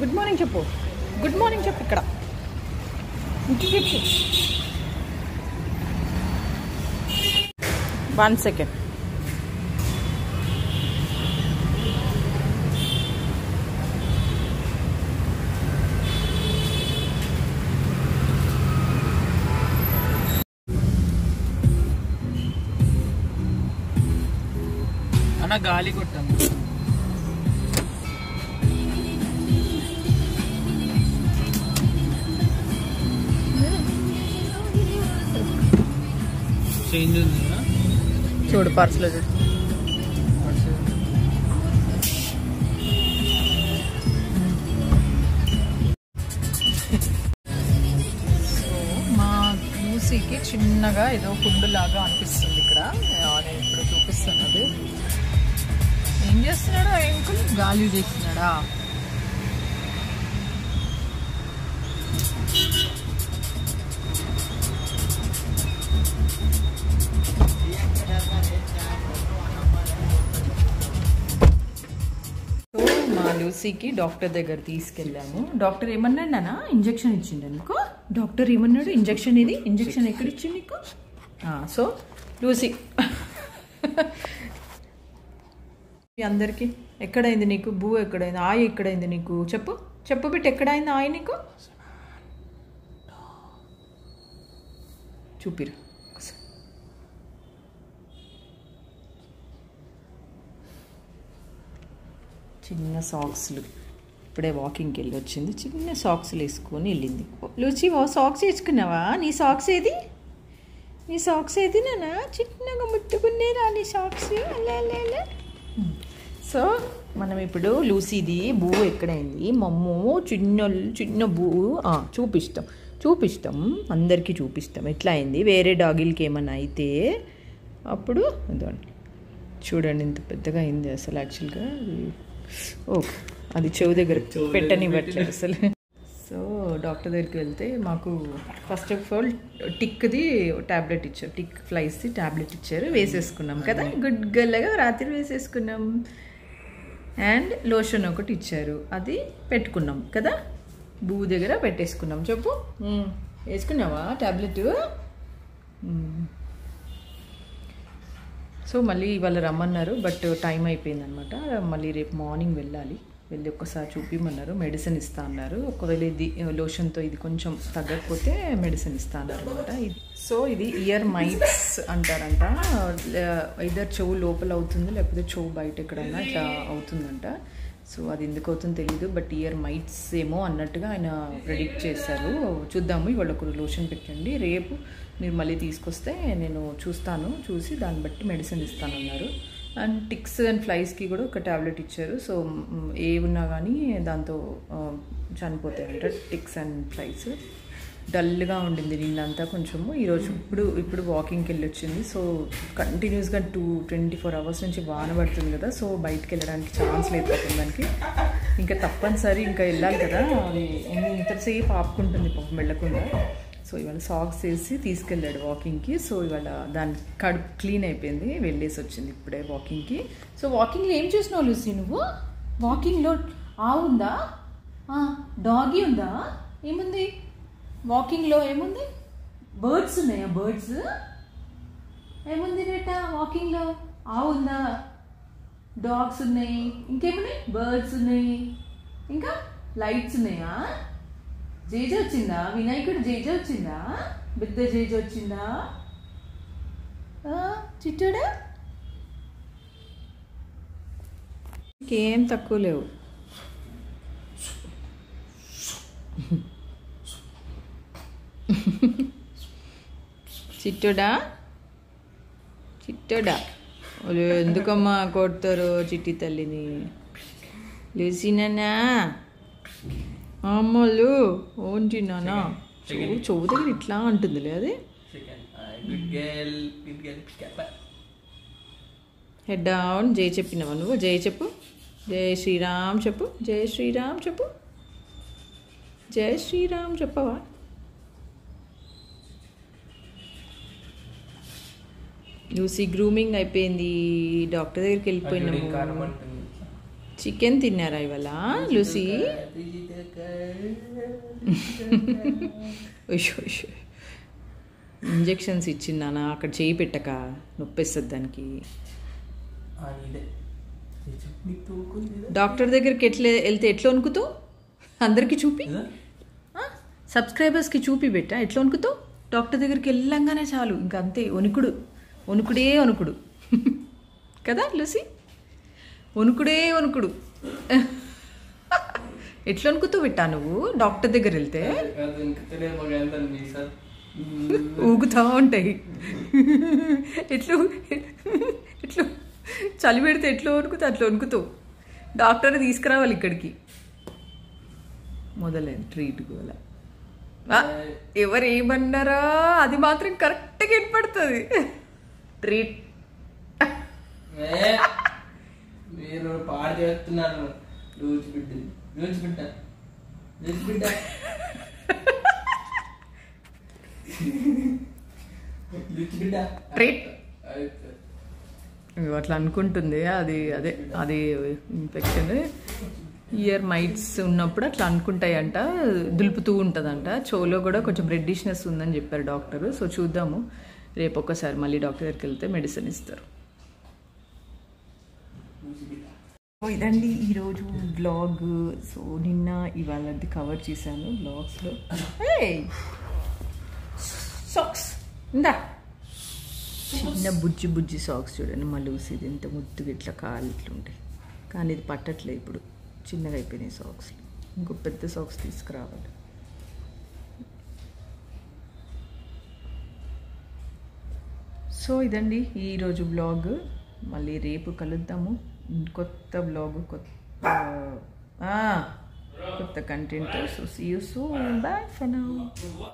Good morning చెప్పు. Good morning చెప్పు. ఇక్కడ చెప్పు. 1 సెకండ్. అన్న గాలి కొట్టాను. చేంజ్ ఉంది చూడు పర్సులో చూడు. మా లూసీకి చిన్నగా ఏదో ఫుడ్ లాగా అనిపిస్తుంది ఇక్కడ. నేను ఇప్పుడు చూపిస్తున్నది. ఏం చేస్తున్నాడా? అంకుల్ గాలి చేస్తున్నాడా? లూసీకి డాక్టర్ దగ్గర తీసుకెళ్ళాము. డాక్టర్ ఏమన్నాడు నాన్న? ఇంజెక్షన్ ఇచ్చిండు నీకు. డాక్టర్ ఏమన్నాడు? ఇంజెక్షన్ ఇది. ఇంజెక్షన్ ఎక్కడ ఇచ్చిండు నీకు? సో లూసీ అందరికి ఎక్కడైంది నీకు? బూ ఎక్కడైంది? ఆయి ఎక్కడైంది నీకు? చెప్పు చెప్పు బిట్. ఎక్కడైంది ఆయి నీకు? చూపిరు. చిన్న సాక్స్లు. ఇప్పుడే వాకింగ్కి వెళ్ళి వచ్చింది. చిన్న సాక్స్లు వేసుకొని వెళ్ళింది. లూచి సాక్స్ వేసుకున్నావా? నీ సాక్స్ ఏది? నీ సాక్స్ ఏది నాన్న? చిన్నగా ముట్టుకునేరా నీ సాక్స్. సో మనం ఇప్పుడు లూసీది బూ ఎక్కడైంది మమ్మూ? చిన్న బూ చూపిస్తాం అందరికీ చూపిస్తాం ఎట్లా అయింది. వేరే డాగిల్కి ఏమన్నా అయితే అప్పుడు అదండి. చూడండి ఇంత పెద్దగా అయింది అసలు. యాక్చువల్గా ఓకే, అది చెవు దగ్గర పెట్టనివ్వట్లేదు అసలు. సో డాక్టర్ దగ్గరికి వెళ్తే మాకు ఫస్ట్ ఆఫ్ ఆల్ టిక్ది ట్యాబ్లెట్ ఇచ్చారు. టిక్ ఫ్లైస్ది ట్యాబ్లెట్ ఇచ్చారు. వేసేసుకున్నాం కదా, గుడ్ గర్ల్గా రాత్రి వేసేసుకున్నాం. అండ్ లోషన్ ఒకటి ఇచ్చారు, అది పెట్టుకున్నాం కదా. బూ దగ్గర పెట్టేసుకున్నాం. చెప్పు, వేసుకున్నావా ట్యాబ్లెట్? సో మళ్ళీ ఇవాళ రమ్మన్నారు, బట్ టైం అయిపోయింది అనమాట. మళ్ళీ రేపు మార్నింగ్ వెళ్ళాలి. వెళ్ళి ఒక్కసారి చూపిమన్నారు. మెడిసిన్ ఇస్తా అన్నారు. ఒకవేళ ఇది లోషన్తో ఇది కొంచెం తగ్గకపోతే మెడిసిన్ ఇస్తా అన్నారు అనమాట. సో ఇది ఇయర్ మైట్స్ అంటారంట. ఇద్దరు చెవు లోపల అవుతుంది, లేకపోతే చెవు బయట ఎక్కడన్నా ఇట్లా అవుతుందంట. సో అది ఎందుకు అవుతుందో తెలియదు, బట్ ఇయర్ మైట్స్ ఏమో అన్నట్టుగా ఆయన ప్రెడిక్ట్ చేశారు. చూద్దాము. ఇవాళ ఒక లోషన్ పెట్టండి, రేపు మీరు మళ్ళీ తీసుకొస్తే నేను చూసి దాన్ని బట్టి మెడిసిన్ ఇస్తానన్నారు. అండ్ టిక్స్ అండ్ ఫ్లైస్కి కూడా ఒక ట్యాబ్లెట్ ఇచ్చారు. సో ఏ ఉన్నా కానీ దాంతో చనిపోతాయంట టిక్స్ అండ్ ఫ్లైస్. డల్గా ఉండింది నిన్నంతా కొంచెము. ఈరోజు ఇప్పుడు వాకింగ్కి వెళ్ళి వచ్చింది. సో కంటిన్యూస్గా 24 అవర్స్ నుంచి వాన పడుతుంది కదా. సో బయటకు వెళ్ళడానికి ఛాన్స్ లేదు దానికి. ఇంకా తప్పనిసరి ఇంకా వెళ్ళాలి కదా. అది ఇంతసేపు ఆపుకుంటుంది పాపం వెళ్ళకుండా. సో ఇవాళ సాక్స్ వేసి తీసుకెళ్ళాడు వాకింగ్కి. సో ఇవాళ దాని కడుపు క్లీన్ అయిపోయింది, వెళ్ళేసి వచ్చింది ఇప్పుడే వాకింగ్కి. సో వాకింగ్లో ఏం చేసినావు లూసీ నువ్వు? వాకింగ్లో ఆవు ఉందా? డాగీ ఉందా? ఏముంది వాకింగ్లో? ఏముంది? బర్డ్స్ ఉన్నాయా? బర్డ్స్ ఏముంది బేటా వాకింగ్లో? ఆవు ఉందా? డాగ్స్ ఉన్నాయి. ఇంకేమున్నాయి? బర్డ్స్ ఉన్నాయి. ఇంకా లైట్స్ ఉన్నాయా? జేజ వచ్చిందా? వినాయకుడు జేజ వచ్చిందా? పెద్ద జేజ వచ్చిందా? చిట్టడా? ఇంకేం తక్కువ లేవు. చిట్టడా ఎందుకమ్మా కొడతారు చిట్టి తల్లిని? లేచినానా అమ్మలు ఓంటినానా? చెవు దగ్గర ఇట్లా అంటుందిలే అది. Head down. జై చెప్పినావా నువ్వు? జై చెప్పు. జై శ్రీరామ్ చెప్పు. జై శ్రీరామ్ చెప్పు. జై శ్రీరామ్ చెప్పవా? లూసీ గ్రూమింగ్ అయిపోయింది. డాక్టర్ దగ్గరికి వెళ్ళిపోయినాము. చికెన్ తిన్నారా ఇవాళ లూసీ? ఇంజెక్షన్స్ ఇచ్చిందానా అక్కడ చేయి పెట్టక నొప్పేస్తుంది దానికి. డాక్టర్ దగ్గరికి వెళ్తే ఎట్లా వణుకుతావు? అందరికీ చూపి, సబ్స్క్రైబర్స్కి చూపి పెట్టా ఎట్లా వణుకుతావు. డాక్టర్ దగ్గరికి వెళ్ళంగానే చాలు ఇంకా అంతే, వణుకుడే వణుకుడు కదా లూసీ? వణుకుడే వణుకుడు. ఎట్లా వణుకుతావు పెట్టా నువ్వు డాక్టర్ దగ్గర వెళ్తే? ఊగుతా ఉంటాయి. ఎట్లా ఎట్లా చలి పెడితే ఎట్లా వణుకుతావు అట్లా వణుకుతావు. డాక్టర్ని తీసుకురావాలి ఇక్కడికి. మొదలైంది ట్రీట్ గోల. ఎవరు ఏమన్నారా అది మాత్రం కరెక్ట్గా ఏర్పడుతుంది. ట్రీట్ మీరు పాడు చేస్తున్నారు. ట్రీట్ అట్లా అనుకుంటుంది. అది ఇన్ఫెక్షన్ ఇయర్ మైట్స్ ఉన్నప్పుడు అట్లా అనుకుంటాయంట, దులుపుతూ ఉంటుందంట. చెవులో కూడా కొంచెం రెడ్డిష్నెస్ ఉందని చెప్పారు డాక్టర్. సో చూద్దాము, రేపు ఒక్కసారి మళ్ళీ డాక్టర్ దగ్గరికి వెళ్తే మెడిసిన్ ఇస్తారు. ఇదండి ఈరోజు బ్లాగ్. సో నిన్న ఇవాళది కవర్ చేశాను బ్లాగ్స్లో. సాక్స్ ఇందా, చిన్న బుజ్జి సాక్స్ చూడండి. మళ్ళీ ఎంత ముద్దుగా ఇట్లా కాలు ఇట్లుంటాయి, కానీ ఇది పట్టట్లేదు ఇప్పుడు, చిన్నగా అయిపోయినాయి సాక్స్లు. ఇంకో పెద్ద సాక్స్ తీసుకురావాలి. సో ఇదండి ఈరోజు బ్లాగ్. మళ్ళీ రేపు కలుద్దాము కొత్త బ్లాగ్, కొత్త content. So see you soon. Bye for now.